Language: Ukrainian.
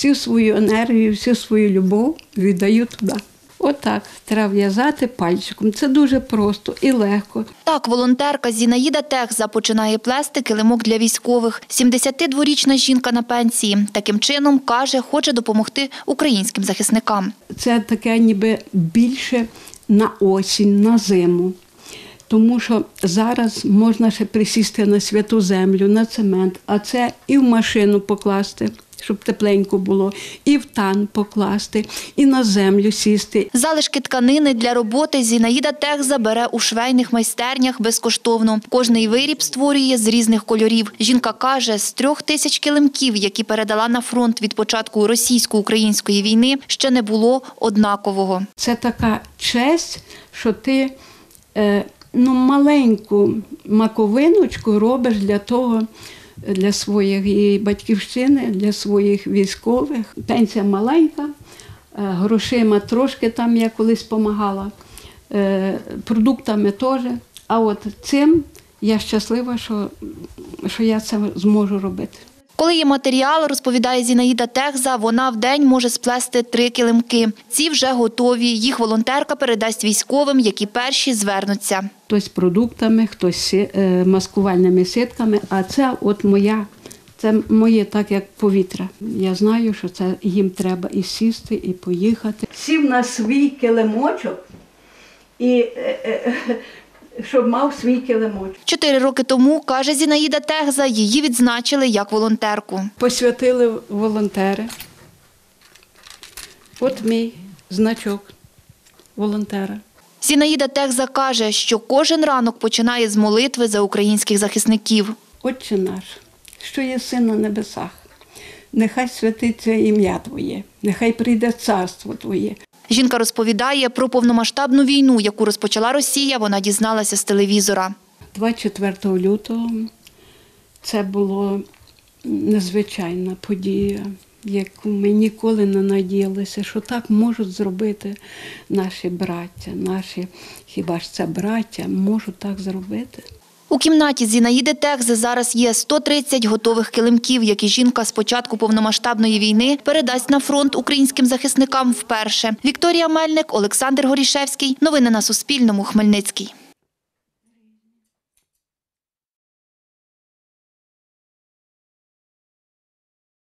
всю свою енергію, всю свою любов віддаю туди. Отак треба в'язати пальчиком. Це дуже просто і легко. Так, волонтерка Зінаїда Техза починає плести килимок для військових. 72-річна жінка на пенсії. Таким чином, каже, хоче допомогти українським захисникам. Це таке ніби більше на осінь, на зиму. Тому що зараз можна ще присісти на святу землю, на цемент, а це і в машину покласти, щоб тепленько було, і в тан покласти, і на землю сісти. Залишки тканини для роботи Зінаїда Техза бере у швейних майстернях безкоштовно. Кожний виріб створює з різних кольорів. Жінка каже, з 3000 килимків, які передала на фронт від початку російсько-української війни, ще не було однакового. Це така честь, що ти маленьку маковиночку робиш для своєї батьківщини, для своїх військових. Пенсія маленька, грошима трошки там я колись допомагала, продуктами теж. А от цим я щаслива, що я це зможу робити. Коли є матеріал, розповідає Зінаїда Техза, вона в день може сплести 3 килимки. Ці вже готові. Їх волонтерка передасть військовим, які перші звернуться. Хтось продуктами, хтось маскувальними сітками, а це от це моє так як повітря. Я знаю, що це їм треба і сісти, і поїхати. Сів на свій килимочок і щоб мав свій килимочок. 4 роки тому, каже Зінаїда Техза, її відзначили як волонтерку. Посвятили волонтери. От мій значок волонтера. Зінаїда Техза каже, що кожен ранок починає з молитви за українських захисників. Отче наш, що єси на небесах, нехай святиться ім'я Твоє, нехай прийде царство Твоє. Жінка розповідає про повномасштабну війну, яку розпочала Росія, вона дізналася з телевізора. 24 лютого це була незвичайна подія, яку ми ніколи не надіялися, що так можуть зробити наші браття, хіба ж це браття, можуть так зробити. У кімнаті Зінаїди Техзи зараз є 130 готових килимків, які жінка з початку повномасштабної війни передасть на фронт українським захисникам вперше. Вікторія Мельник, Олександр Горішевський. Новини на Суспільному. Хмельницький.